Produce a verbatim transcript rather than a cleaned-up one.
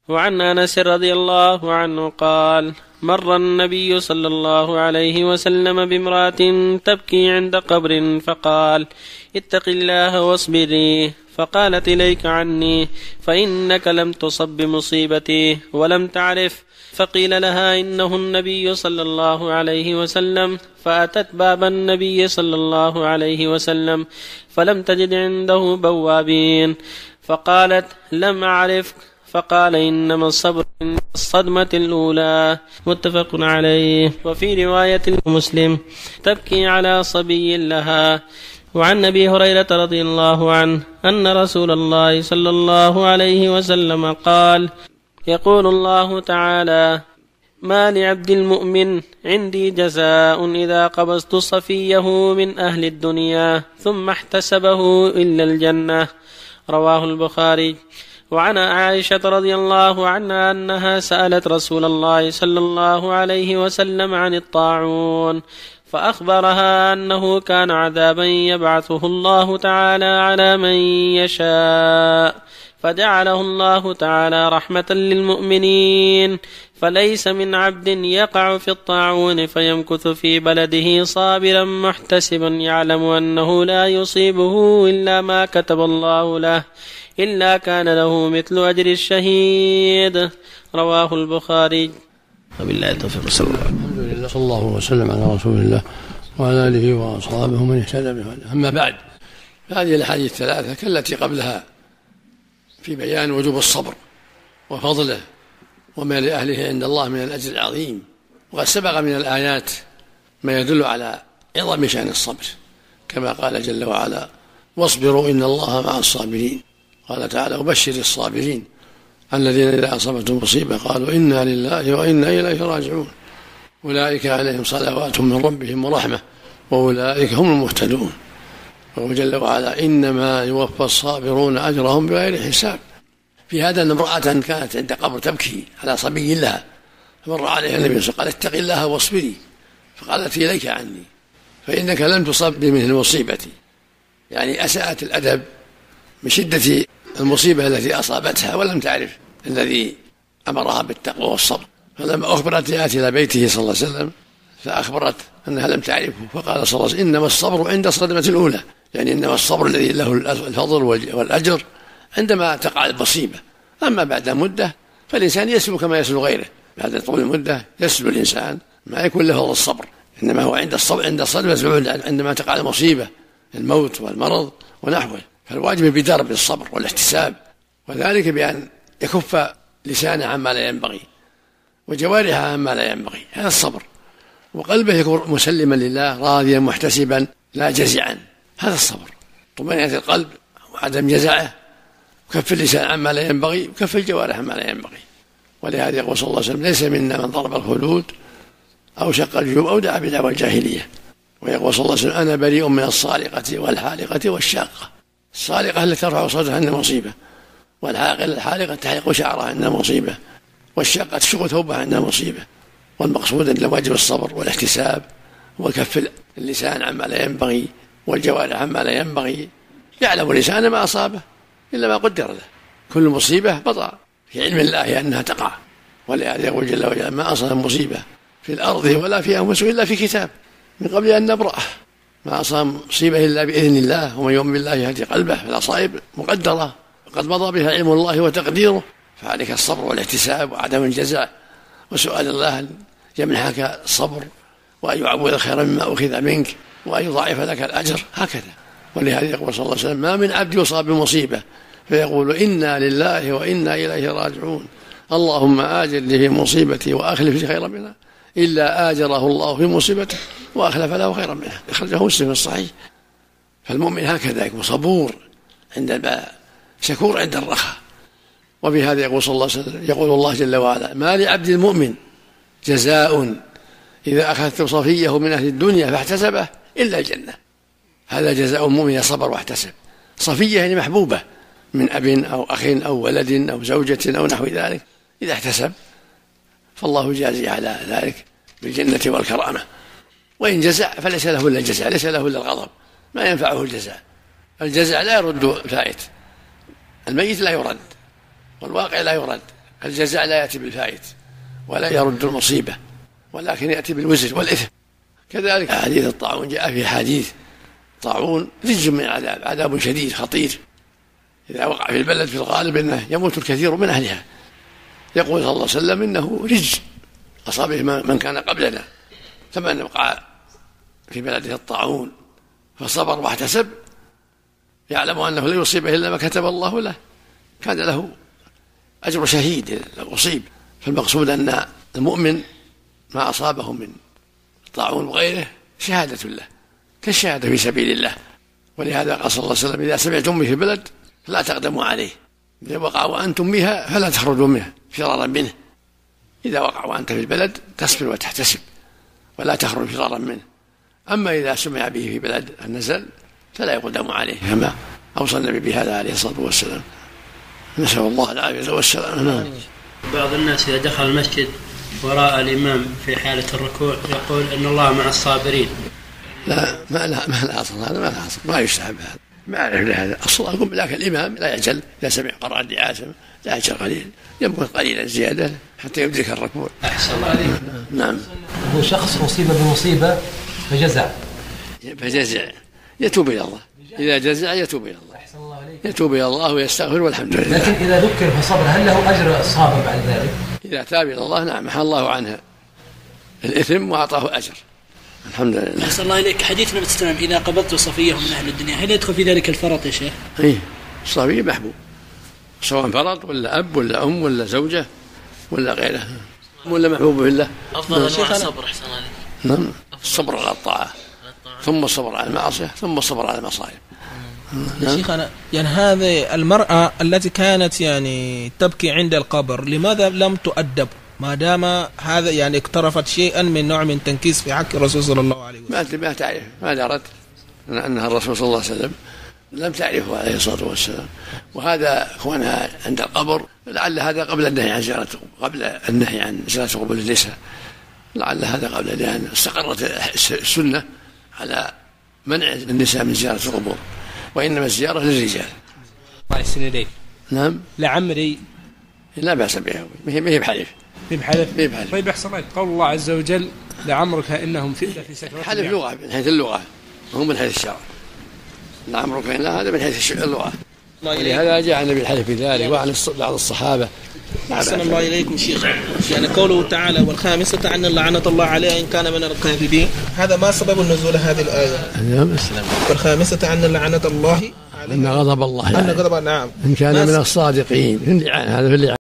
وعن أنس رضي الله عنه قال: مر النبي صلى الله عليه وسلم بامرأة تبكي عند قبر فقال: اتق الله واصبري. فقالت: إليك عني، فإنك لم تصب بمصيبتي ولم تعرف. فقيل لها: إنه النبي صلى الله عليه وسلم. فأتت باب النبي صلى الله عليه وسلم فلم تجد عنده بوابين، فقالت: لم أعرفك. فقال: إنما الصبر عند الصدمة الأولى. متفق عليه. وفي رواية مسلم: تبكي على صبي لها. وعن أبي هريرة رضي الله عنه أن رسول الله صلى الله عليه وسلم قال: يقول الله تعالى: ما لعبد المؤمن عندي جزاء إذا قبضت صفيه من أهل الدنيا ثم احتسبه إلا الجنة. رواه البخاري. وعن عائشة رضي الله عنها أنها سألت رسول الله صلى الله عليه وسلم عن الطاعون، فأخبرها أنه كان عذابا يبعثه الله تعالى على من يشاء، فجعله الله تعالى رحمة للمؤمنين، فليس من عبد يقع في الطاعون فيمكث في بلده صابرا محتسبا يعلم أنه لا يصيبه إلا ما كتب الله له إلا كان له مثل أجر الشهيد. رواه البخاري. وبالله التوفيق. صلى الله الحمد لله صلى الله وسلم على رسول الله وعلى آله وأصحابه من اهتدى بهداه. أما بعد، هذه الأحاديث الثلاثة كالتي قبلها في بيان وجوب الصبر وفضله وما لأهله عند الله من الأجر العظيم، وقد سبق من الآيات ما يدل على عظم شأن الصبر، كما قال جل وعلا: واصبروا إن الله مع الصابرين. قال تعالى: وبشر الصابرين الذين إذا أصابتهم مصيبة قالوا إنا لله وإنا إليه راجعون أولئك عليهم صلوات من ربهم ورحمة وأولئك هم المهتدون. وهو جل وعلا: إنما يوفى الصابرون أجرهم بغير حساب. في هذا أن امرأة كانت عند قبر تبكي على صبي لها، فمر عليها النبي صلى الله عليه وسلم قال: اتق الله واصبري. فقالت: إليك عني، فإنك لم تصب بمثل مصيبتي، يعني أساءت الأدب من شدة المصيبة التي أصابتها ولم تعرف الذي أمرها بالتقوى والصبر. فلما أخبرت جاءت إلى بيته صلى الله عليه وسلم فأخبرت أنها لم تعرفه، فقال صلى الله عليه وسلم: إنما الصبر عند الصدمة الأولى، يعني إنما الصبر الذي له الفضل والأجر عندما تقع المصيبة، أما بعد مدة فالإنسان يسلو كما يسلو غيره. بعد طول المدة يسلو الإنسان ما يكون له الصبر، إنما هو عند الصبر عند الصدمة عندما تقع المصيبة، الموت والمرض ونحوه. فالواجب بدرب الصبر والاحتساب، وذلك بأن يكف لسانه عما لا ينبغي وجوارحه عما لا ينبغي، هذا الصبر. وقلبه يكون مسلما لله راضيا محتسبا لا جزعا، هذا الصبر. طمأنينة القلب وعدم جزعه، وكف اللسان عما لا ينبغي وكف الجوارح عما لا ينبغي. ولهذا يقول صلى الله عليه وسلم: ليس منا من ضرب الخدود أو شق الجيوب أو دعا بدعوى الجاهلية. ويقول صلى الله عليه وسلم: أنا بريء من الصالقة والحالقة والشاقة. الصالقة التي ترفع صوتها عند مصيبة، والحالقة الحالقة تحلق شعرها عند مصيبة، والشاقة تشق ثوبها عند مصيبة. والمقصود أن واجب الصبر والاحتساب وكف اللسان عما لا ينبغي والجوارح عما لا ينبغي. يعلم اللسان ما أصابه إلا ما قدر له، كل مصيبة بطأ في علم الله أنها تقع. ولهذا يقول جل وعلا: ما أصاب مصيبة في الأرض ولا في أنفسهم إلا في كتاب من قبل أن نبرأه. ما أصاب مصيبة إلا بإذن الله، ومن يؤمن بالله يهدي قلبه. فالأصائب مقدرة وقد مضى بها علم الله وتقديره، فعليك الصبر والاحتساب وعدم الجزع وسؤال الله أن يمنحك الصبر وأن يعوض خيرا مما أخذ منك وأن يضاعف لك الأجر، هكذا. ولهذا يقول صلى الله عليه وسلم: ما من عبد يصاب بمصيبة فيقول إنا لله وإنا إليه راجعون اللهم آجرني في مصيبتي وأخلف لي خيرا منها إلا آجره الله في مصيبته وأخلف له خيرا منها. أخرجه مسلم في الصحيح. فالمؤمن هكذا يكون صبور عند البلاء، شكور عند الرخاء. وبهذا يقول صلى الله عليه وسلم: يقول الله جل وعلا: ما لعبد المؤمن جزاء إذا أخذت صفيه من أهل الدنيا فاحتسبه إلا الجنة. هذا جزاء المؤمن، صبر واحتسب. صفية يعني محبوبة من أب أو أخ أو ولد أو زوجة أو نحو ذلك، إذا احتسب فالله جازي على ذلك بالجنة والكرامة. وإن جزع فليس له إلا الجزع، ليس له إلا الغضب، ما ينفعه الجزع. الجزع لا يرد فائت، الميت لا يرد والواقع لا يرد، الجزاء لا يأتي بالفائت ولا يرد المصيبة، ولكن يأتي بالوزر والإثم. كذلك حديث الطاعون جاء في حديث طاعون رجز من عذاب، عذاب شديد خطير، إذا وقع في البلد في الغالب أنه يموت الكثير من أهلها. يقول صلى الله عليه وسلم إنه رجز أصابه من كان قبلنا، فمن وقع في بلده الطاعون فصبر واحتسب يعلم أنه لا يصيبه إلا ما كتب الله له كان له أجر شهيد لو أصيب. فالمقصود أن المؤمن ما أصابه من الطاعون وغيره شهادة له كالشهادة في سبيل الله. ولهذا قال صلى الله عليه وسلم إذا سمعتم به في البلد فلا تقدموا عليه، إذا وقع وأنتم بها فلا تخرجوا منه فرارا منه. إذا وقع وأنت في البلد تصبر وتحتسب ولا تخرج فرارا منه. أما إذا سمع به في بلد النزل فلا يقدم عليه، كما أوصى النبي بهذا عليه الصلاة والسلام. نسأل الله العافية والسلام. بعض الناس إذا دخل المسجد وراء الإمام في حالة الركوع يقول إن الله مع الصابرين. لا ما لا ما لا أصل هذا، ما لا أصل، ما يستحب هذا، ما أعرف لهذا أصل. أقول لكن الإمام لا يعجل، إذا سمع قرأ الدعاء لا يعجل قليل، يمكن قليلا زيادة حتى يدرك الركوع. أحسن الله عليك. نعم. هو شخص أصيب بمصيبة فجزع فجزع يتوب إلى الله، إذا جزع يتوب إلى الله، يتوب إلى الله ويستغفر والحمد لله. لكن إذا ذكر فصبر هل له أجر الصابر بعد ذلك؟ إذا تاب إلى الله نعم محى الله عنها الإثم وأعطاه أجر، الحمد لله. أحسن الله إليك. حديث النبي صلى الله عليه وسلم إذا قبضت صفيه من أهل الدنيا هل يدخل في ذلك الفرط يا شيخ؟ إيه الصفي محبوب سواء فرط ولا أب ولا أم ولا زوجة ولا غيره، ولا محبوب بالله. أفضل أنواع الصبر أحسن الله عليك. نعم الصبر على الطاعة ثم الصبر على المعصية ثم الصبر على المصائب. يا شيخنا يعني هذه المرأة التي كانت يعني تبكي عند القبر لماذا لم تؤدب ما دام هذا يعني اقترفت شيئا من نوع من تنكيس في حق الرسول صلى الله عليه وسلم؟ ما تعرف، ما درت أنها الرسول صلى الله عليه وسلم لم تعرفه عليه الصلاة والسلام، وهذا كونها عند القبر لعل هذا قبل النهي عن زيارة قبل النهي عن زيارة قبور النساء، لعل هذا قبل، لأن استقرت السنة على منع النساء من زيارة القبور، وإنما الزيارة للرجال. الله يحسن إليك. نعم. لعمري لا بأس بها، ما هي بحلف. ما هي بحلف. ما هي بحلف. طيب أحسن عليك قول الله عز وجل لعمرك إنهم فتنة في سكرات. حلف لغة من حيث اللغة، وهم من حيث الشرع. لعمرك إن هذا من حيث اللغة. لهذا جاء النبي الحلف بذلك وعن بعض الصحابة. أحسن الله إليكم شيخ. يعني قوله تعالى والخامسة أن لعنة الله عليه إن كان من الكاذبين، هذا ما سبب النزول هذه الآية؟ نعم. والخامسة أن لعنة الله أن غضب الله أن غضب نعم إن كان من الصادقين. هذا في اللعان.